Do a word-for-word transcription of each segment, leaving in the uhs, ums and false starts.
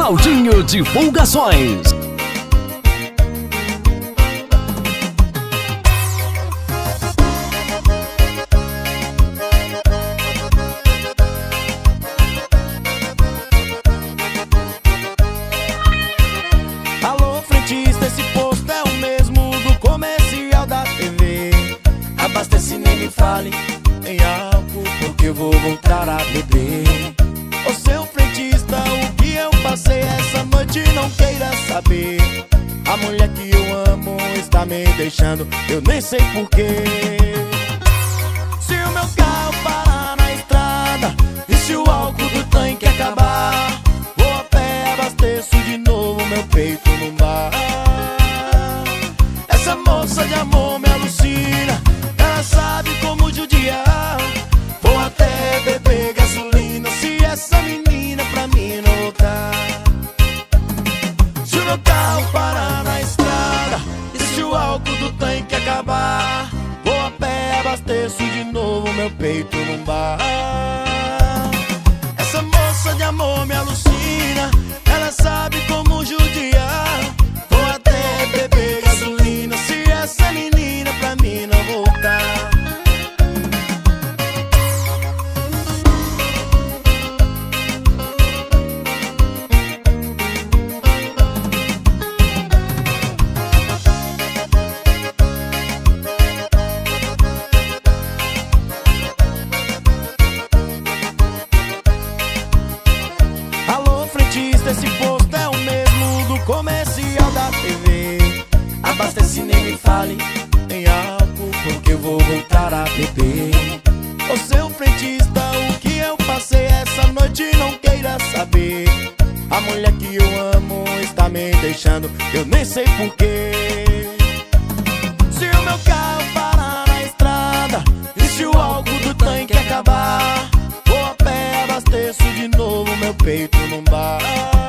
Claudinho Divulgações. Alô, frentista, esse posto é o mesmo do comercial da T V. Abastece, nem me fale em álcool, porque eu vou voltar a beber. Ô seu frentista, o que eu passei essa noite não queira saber. A mulher que eu amo está me deixando, eu nem sei porquê. Se o meu carro parar na estrada e se o álcool do tanque acabar, vou a pé, abasteço de novo meu peito num bar. Essa moça de amor me alucina, ela sabe como judiar. Vou até beber gasolina se essa menina pra mim não voltar. Se o meu carro parar na estrada e se o álcool do tanque acabar, vou a pé, abasteço de novo meu peito num bar. Essa moça de amor me alucina, ela sabe como judiar. Vou até beber gasolina se essa menina pra mim não voltar. Esse posto é o mesmo do comercial da T V. Abastece, nem me fale em álcool, porque eu vou voltar a beber. Ô seu frentista, o que eu passei essa noite não queira saber. A mulher que eu amo está me deixando, eu nem sei porquê. Se o meu carro parar na estrada e se o álcool do tanque acabar, vou a pé, abasteço de novo meu peito num bar.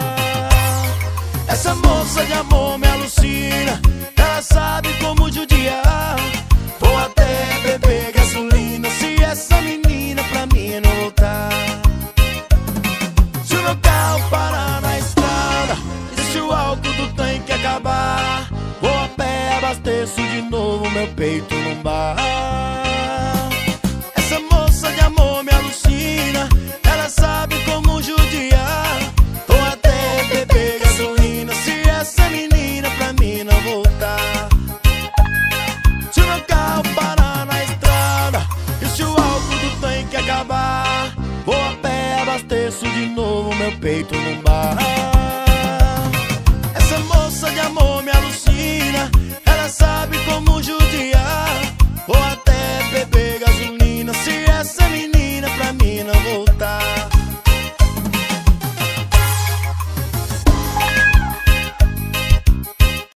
Essa moça de amor me alucina, ela sabe como judiar. Vou até beber gasolina se essa menina pra mim não voltar. Se o meu carro parar na estrada e se o álcool do tanque acabar, vou a pé, abasteço de novo meu peito num bar. Essa moça de amor me alucina, ela sabe como judiar. Vou até beber gasolina se essa menina pra mim não voltar. Se o meu carro parar na estrada e se o álcool do tanque acabar, vou a pé, abasteço de novo meu peito num bar. Essa moça de amor